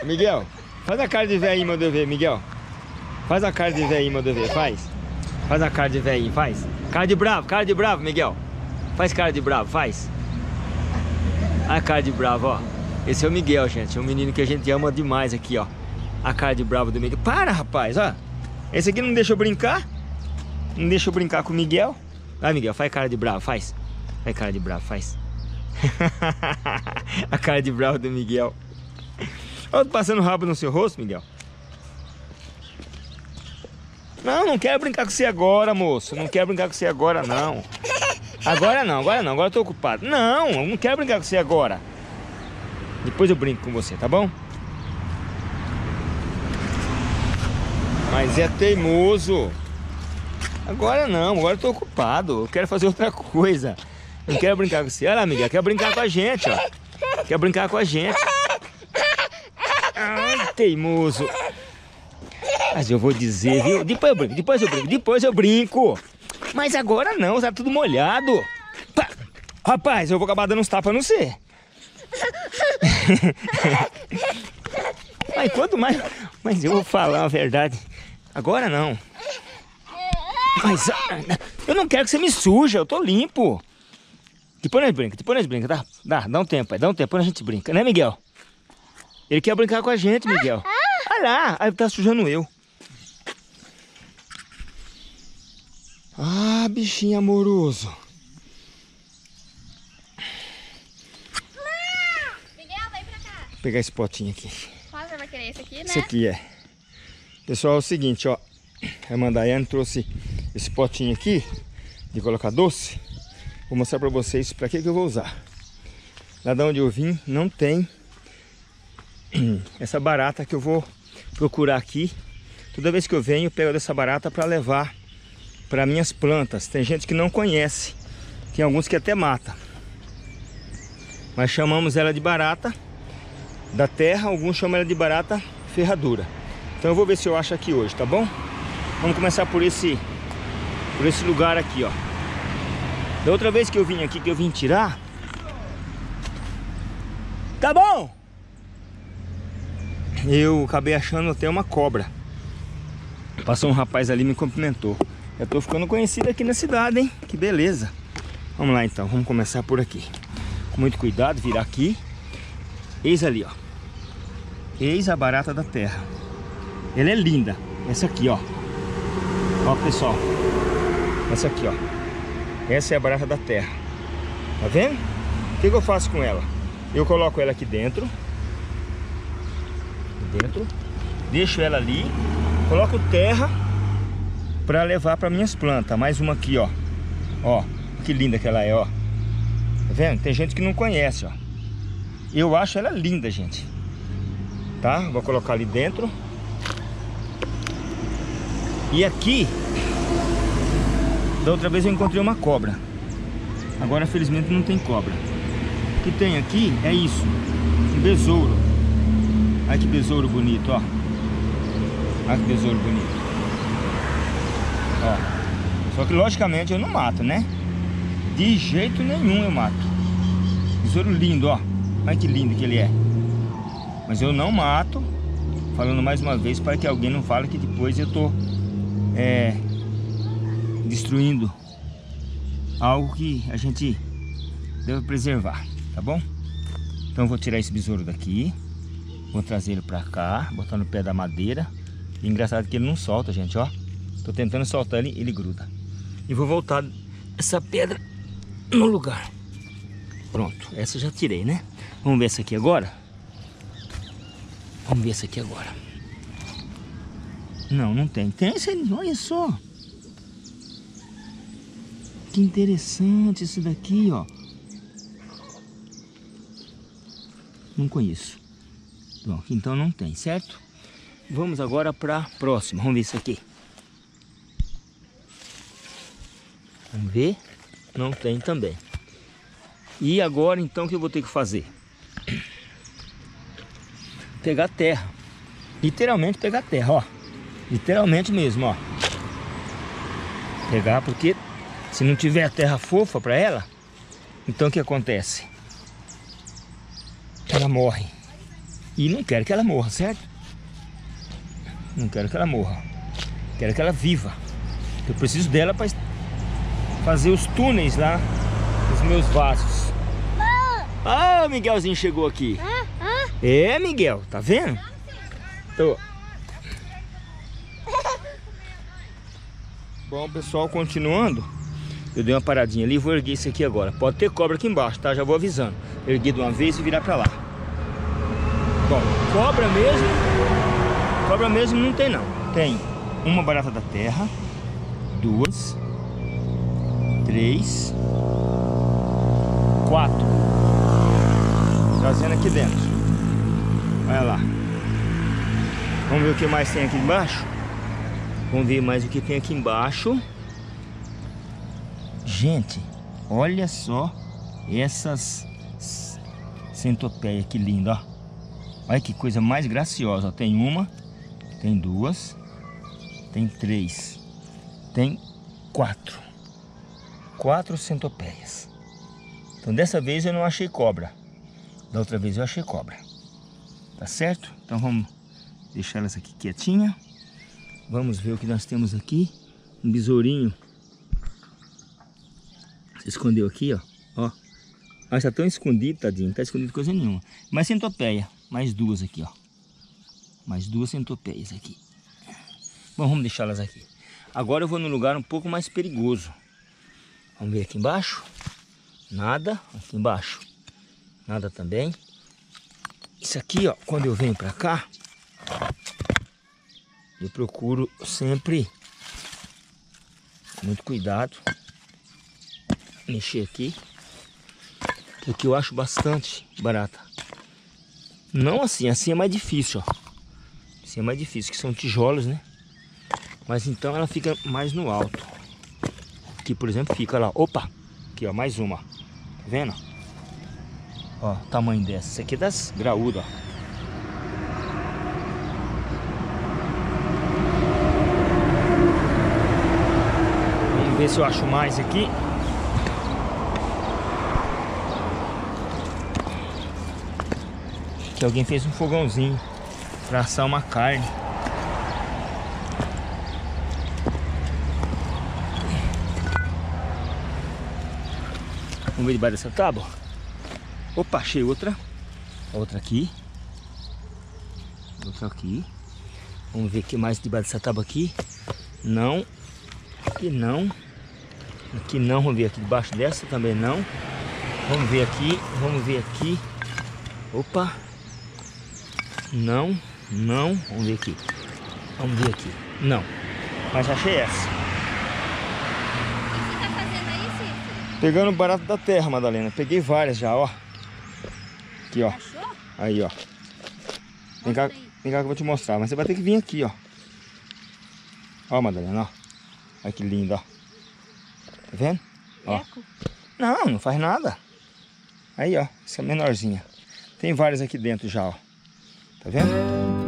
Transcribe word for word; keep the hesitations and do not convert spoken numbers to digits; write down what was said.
Miguel, faz a cara de velhinho, manda eu ver, Miguel. Faz a cara de velhinho, manda eu ver, faz. Faz a cara de velhinho, faz. Cara de bravo, cara de bravo, Miguel. Faz cara de bravo, faz. A cara de bravo, ó. Esse é o Miguel, gente. É um menino que a gente ama demais aqui, ó. A cara de bravo do Miguel. Para, rapaz, ó. Esse aqui não deixa eu brincar. Não deixa eu brincar com o Miguel. Vai, Miguel, faz cara de bravo, faz. Faz cara de bravo, faz. A cara de bravo do Miguel. Ó, passando rabo no seu rosto, Miguel. Não, não quero brincar com você agora, moço. Não quero brincar com você agora, não. Agora não, agora não. Agora eu tô ocupado. Não, eu não quero brincar com você agora. Depois eu brinco com você, tá bom? Mas é teimoso. Agora não, agora eu tô ocupado. Eu quero fazer outra coisa. Não quero brincar com você. Olha lá, Miguel, quer brincar com a gente, ó. Quer brincar com a gente. Ai, teimoso. Mas eu vou dizer, viu? Depois eu brinco, depois eu brinco, depois eu brinco. Mas agora não, tá tudo molhado. Pá. Rapaz, eu vou acabar dando uns tapas no você. Mas quanto mais... Mas eu vou falar a verdade. Agora não. Mas eu não quero que você me suja, eu tô limpo. Depois nós brinca, depois nós brinca, tá? Dá, dá um tempo aí, dá um tempo, depois a gente brinca, né, Miguel? Ele quer brincar com a gente, Miguel. Olha lá, aí tá sujando eu. Ah, bichinho amoroso. Miguel, vem pra cá. Vou pegar esse potinho aqui. Qual você vai querer esse aqui, né? Esse aqui é. Pessoal, é o seguinte, ó. A Mandaiane trouxe esse potinho aqui de colocar doce. Vou mostrar pra vocês pra que que eu vou usar. Lá de onde eu vim não tem essa barata que eu vou procurar aqui. Toda vez que eu venho eu pego dessa barata pra levar para minhas plantas. Tem gente que não conhece. Tem alguns que até mata. Mas chamamos ela de barata da terra. Alguns chamam ela de barata ferradura. Então eu vou ver se eu acho aqui hoje, tá bom? Vamos começar por esse por esse lugar aqui, ó. Da outra vez que eu vim aqui, que eu vim tirar. Tá bom? Eu acabei achando até uma cobra. Passou um rapaz ali e me cumprimentou. Eu tô ficando conhecido aqui na cidade, hein? Que beleza. Vamos lá então, vamos começar por aqui. Com muito cuidado, virar aqui. Eis ali, ó. Eis a barata da terra. Ela é linda. Essa aqui, ó. Ó, pessoal. Essa aqui, ó. Essa é a barata da terra. Tá vendo? O que que eu faço com ela? Eu coloco ela aqui dentro. Dentro. Deixo ela ali. Coloco terra para levar para minhas plantas. Mais uma aqui, ó. Ó, que linda que ela é, ó. Tá vendo? Tem gente que não conhece, ó. Eu acho ela linda, gente. Tá? Vou colocar ali dentro. E aqui, da outra vez eu encontrei uma cobra. Agora, felizmente, não tem cobra. O que tem aqui é isso. Um besouro. Olha que besouro bonito, ó. Olha que besouro bonito. Ó. Só que logicamente eu não mato, né? De jeito nenhum eu mato. Besouro lindo, ó. Olha que lindo que ele é. Mas eu não mato. Falando mais uma vez para que alguém não fale que depois eu tô é, destruindo algo que a gente deve preservar, tá bom? Então eu vou tirar esse besouro daqui. Vou trazer ele pra cá, botar no pé da madeira. E engraçado que ele não solta, gente, ó. Tô tentando soltar ele, ele gruda. E vou voltar essa pedra no lugar. Pronto, essa eu já tirei, né? Vamos ver essa aqui agora? Vamos ver essa aqui agora. Não, não tem. Tem esse ali, olha só. Que interessante isso daqui, ó. Não conheço. Bom, então não tem, certo? Vamos agora para a próxima. Vamos ver isso aqui. Vamos ver. Não tem também. E agora então o que eu vou ter que fazer? Pegar terra. Literalmente pegar terra, ó. Literalmente mesmo, ó. Pegar porque se não tiver terra fofa para ela, então o que acontece? Ela morre. E não quero que ela morra, certo? Não quero que ela morra. Quero que ela viva. Eu preciso dela para fazer os túneis lá dos meus vasos. Ah, o Miguelzinho chegou aqui. É, Miguel, tá vendo? Tô. Bom, pessoal, continuando. Eu dei uma paradinha ali, vou erguer isso aqui agora. Pode ter cobra aqui embaixo, tá? Já vou avisando. Erguer de uma vez e virar pra lá. Bom, cobra mesmo. Cobra mesmo não tem não. Tem uma barata da terra, duas, três, quatro. Trazendo aqui dentro. Olha lá. Vamos ver o que mais tem aqui embaixo? Vamos ver mais o que tem aqui embaixo. Gente, olha só essas centopeias, que lindo, ó. Olha que coisa mais graciosa, ó. Tem uma, tem duas, tem três, tem quatro. Quatro centopeias. Então dessa vez eu não achei cobra. Da outra vez eu achei cobra. Tá certo? Então vamos deixar elas aqui quietinha. Vamos ver o que nós temos aqui. Um besourinho. Se escondeu aqui, ó. Ó. Ah, está tão escondido, tadinho. Não tá escondido coisa nenhuma. Mais centopeia. Mais duas aqui, ó. Mais duas centopeias aqui. Bom, vamos deixá-las aqui. Agora eu vou num lugar um pouco mais perigoso. Vamos ver aqui embaixo. Nada. Aqui embaixo. Nada também. Isso aqui, ó. Quando eu venho pra cá, eu procuro sempre muito cuidado. Mexer aqui, porque eu acho bastante barata. Não assim, assim é mais difícil, ó. Assim é mais difícil, que são tijolos, né? Mas então ela fica mais no alto. Aqui, por exemplo, fica lá. Opa! Aqui, ó, mais uma. Tá vendo? Ó, o tamanho dessa. Essa aqui é das graúdas, ó. Vamos ver se eu acho mais aqui. Que alguém fez um fogãozinho para assar uma carne. Vamos ver debaixo dessa tábua. Opa, achei outra. Outra aqui. Outra aqui. Vamos ver o que mais debaixo dessa tábua aqui. Não. Aqui não. Aqui não. Vamos ver aqui debaixo dessa também não. Vamos ver aqui. Vamos ver aqui. Opa. Não, não, vamos ver aqui. Vamos ver aqui. Não, mas achei essa. O que você tá fazendo aí, Cícero? Pegando barato da terra, Madalena. Peguei várias já, ó. Aqui, ó. Achou? Aí, ó. Vem cá, aí. vem cá que eu vou te mostrar. Mas você vai ter que vir aqui, ó. Ó, Madalena, ó. Olha que lindo, ó. Tá vendo? Ó. Eco? Não, não faz nada. Aí, ó. Essa é menorzinha. Tem várias aqui dentro já, ó. Tá vendo?